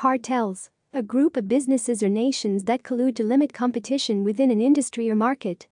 Cartels, a group of businesses or nations that collude to limit competition within an industry or market.